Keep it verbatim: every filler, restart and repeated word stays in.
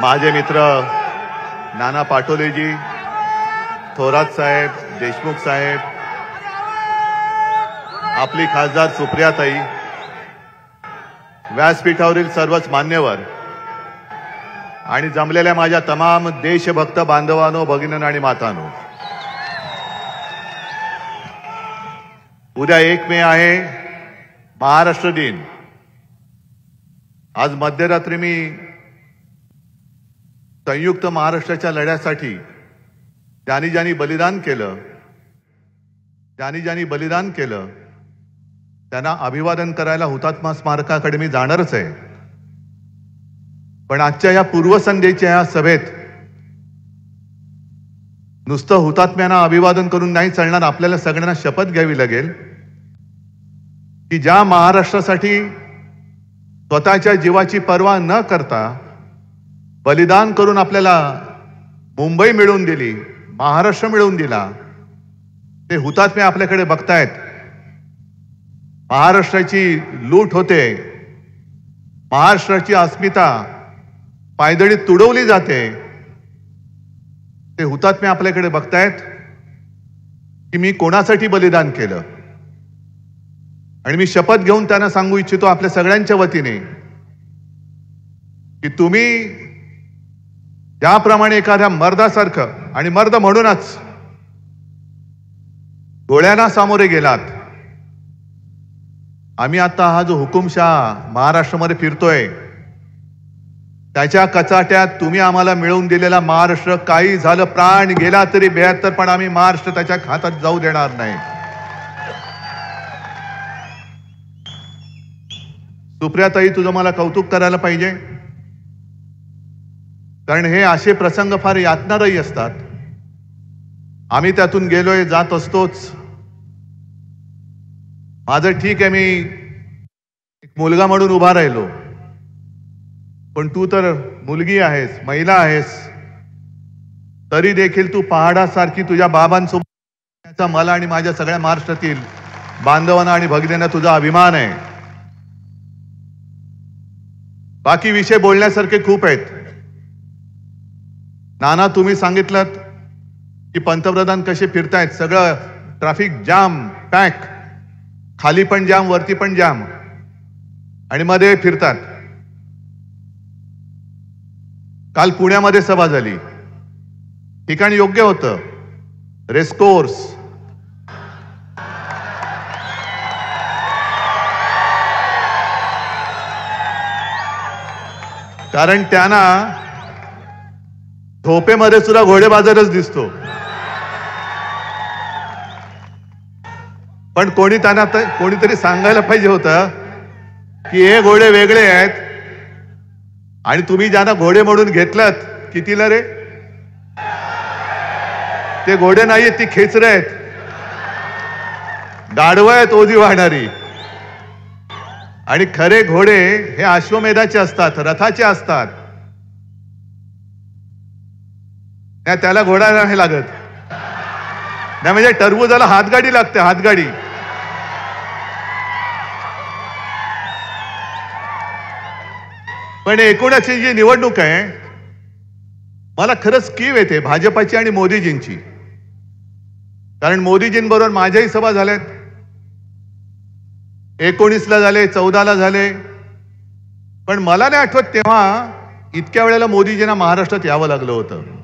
माझे मित्र नाना पाटोलेजी, थोरात साहेब, देशमुख साहेब, आपली खासदार सुप्रियाताई, व्यासपीठावरील सर्वच मान्यवर आणि जमलेल्या माझ्या तमाम देशभक्त बांधवांनो, भगिनींनो आणि मातांनो, उद्या एक मे आहे महाराष्ट्र दिन. आज मध्यरात्री मी संयुक्त महाराष्ट्राच्या लढ्यासाठी ज्यांनी ज्यांनी बलिदान केलं ज्यांनी ज्यांनी बलिदान केलं त्यांना अभिवादन करायला हुतात्मा स्मारकाकडे मी जाणारच आहे. पण आजच्या या पूर्वसंध्येच्या या सभेत नुसतं हुतात्म्यांना अभिवादन करून नाही चालणार. आपल्याला सगळ्यांना शपथ घ्यावी लागेल की ज्या महाराष्ट्रासाठी स्वतःच्या जीवाची पर्वा न करता बलिदान करून आपल्याला मुंबई मिळवून दिली, महाराष्ट्र मिळवून दिला, ते हुतात्मे आपल्याकडे बघतायत. महाराष्ट्राची लूट होते, महाराष्ट्राची अस्मिता पायदळीत तुडवली जाते, ते हुतात्मे आपल्याकडे बघतायत की मी कोणासाठी बलिदान केलं. आणि मी शपथ घेऊन त्यांना सांगू इच्छितो आपल्या सगळ्यांच्या वतीने की तुम्ही ज्याप्रमाणे एखाद्या मर्दासारखं, आणि मर्द म्हणूनच गोळ्यांना सामोरे गेलात. आम्ही आता हा जो हुकुमशाह महाराष्ट्रामध्ये फिरतोय त्याच्या कचाट्यात तुम्ही आम्हाला मिळवून दिलेला महाराष्ट्र, काही झालं, प्राण गेला तरी बेहत्तर, पण आम्ही महाराष्ट्र त्याच्या हातात जाऊ देणार नाही. सुप्रियाताई, तुझं मला कौतुक करायला पाहिजे, कारण हे असे प्रसंग फार यातनादायी असतात. आम्ही त्यातून गेलोय, जात असतोच. माझं ठीक आहे, मी एक मुलगा म्हणून उभा राहिलो, पण तू तर मुलगी आहेस, महिला आहेस, तरी देखील तू पहाडासारखी तुझ्या बाबांसोबत, मला आणि माझ्या सगळ्या महाराष्ट्रातील बांधवांना आणि भगिनींना तुझा अभिमान आहे. बाकी विषय बोलण्यासारखे खूप आहेत. नाना, तुम्ही सांगितलं की पंतप्रधान कसे फिरतायत, सगळं ट्रॅफिक जाम, पॅक, खाली पण जाम, वरती पण जाम, आणि मध्ये फिरतात. काल पुण्यामध्ये सभा झाली, ठिकाण योग्य होतं, रेसकोर्स. कारण त्यांना झोपेमध्ये सुद्धा घोडेबाजारच दिसतो. पण कोणी त्यांना कोणीतरी सांगायला पाहिजे होतं की हे घोडे वेगळे आहेत, आणि तुम्ही ज्यांना घोडे म्हणून घेतलात, कितीला रे? ते घोडे नाहीयेत, ती खेचरे आहेत, गाढवं आहेत ओझी वाहणारी. आणि खरे घोडे हे अश्वमेधाचे असतात, रथाचे असतात. त्याला घोडा नाही लागत, नाही म्हणजे टरबुजाला हातगाडी लागते, हातगाडी. पण एकूणची जी निवडणूक आहे, मला खरंच कीव येते भाजपाची आणि मोदीजींची. कारण मोदीजींबरोबर माझ्याही सभा झाल्यात, एकोणीसला झाले, चौदाला झाले, पण मला नाही आठवत तेव्हा इतक्या वेळेला मोदीजींना महाराष्ट्रात यावं लागलं होतं.